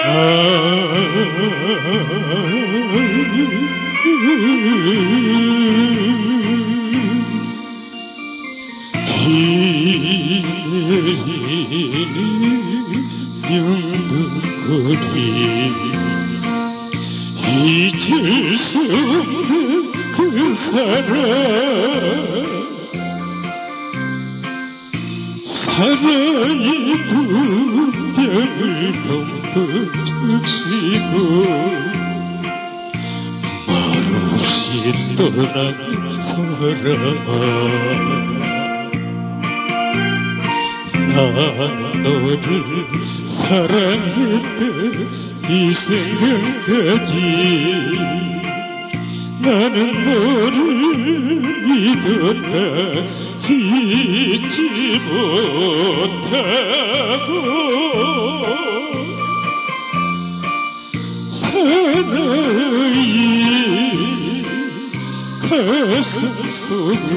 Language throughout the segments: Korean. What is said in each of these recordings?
영등거리 잊을 수 없는 그 사랑 사랑이 분명을 멈춰주시고 말없이 떠난 사랑 난 너를 사랑했던 이 생각까지 나는 너를 믿었다 잊지 못하고 사나이 가슴 속에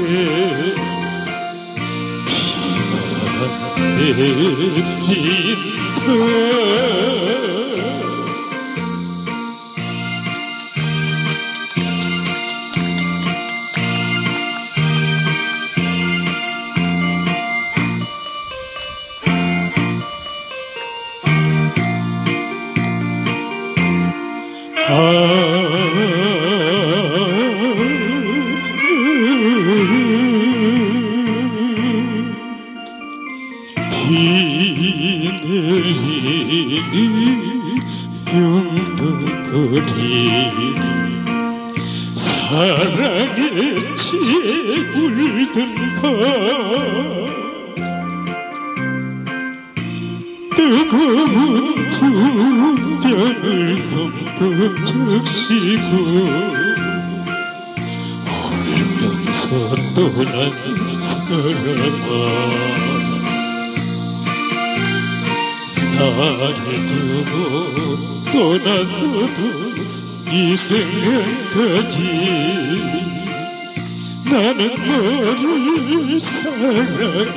내린다 비 내리는 영등거리 사랑에 채울던 밤 뜨거운 풍경을 덮어적시고 울면서 떠난 사람아 나를 두고 떠나서도 이 생각까지 나는 너를 사랑해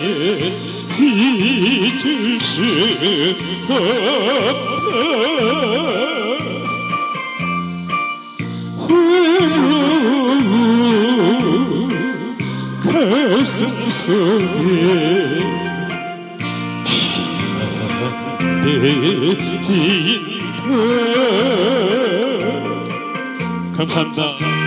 잊을 수 없다 외로운 가슴 속에 감사합니다.